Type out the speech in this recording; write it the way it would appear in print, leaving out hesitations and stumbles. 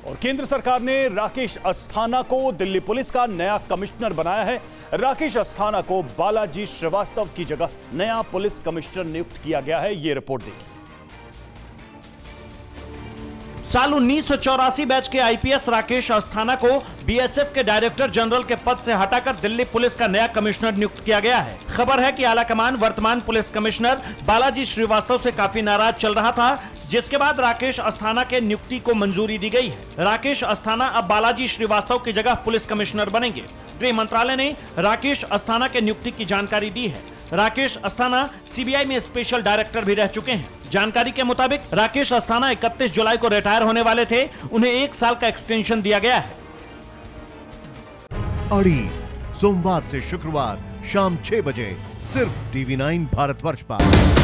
और केंद्र सरकार ने राकेश अस्थाना को दिल्ली पुलिस का नया कमिश्नर बनाया है। राकेश अस्थाना को बालाजी श्रीवास्तव की जगह नया पुलिस कमिश्नर नियुक्त किया गया है। यह रिपोर्ट देखिए। साल 1984 बैच के आईपीएस राकेश अस्थाना को बीएसएफ के डायरेक्टर जनरल के पद से हटाकर दिल्ली पुलिस का नया कमिश्नर नियुक्त किया गया है। खबर है कि आलाकमान वर्तमान पुलिस कमिश्नर बालाजी श्रीवास्तव से काफी नाराज चल रहा था, जिसके बाद राकेश अस्थाना के नियुक्ति को मंजूरी दी गई है। राकेश अस्थाना अब बालाजी श्रीवास्तव की जगह पुलिस कमिश्नर बनेंगे। गृह मंत्रालय ने राकेश अस्थाना के नियुक्ति की जानकारी दी है। राकेश अस्थाना सीबीआई में स्पेशल डायरेक्टर भी रह चुके हैं। जानकारी के मुताबिक राकेश अस्थाना 31 जुलाई को रिटायर होने वाले थे। उन्हें 1 साल का एक्सटेंशन दिया गया है। अड़ी सोमवार से शुक्रवार शाम 6 बजे सिर्फ TV9 भारतवर्ष पर।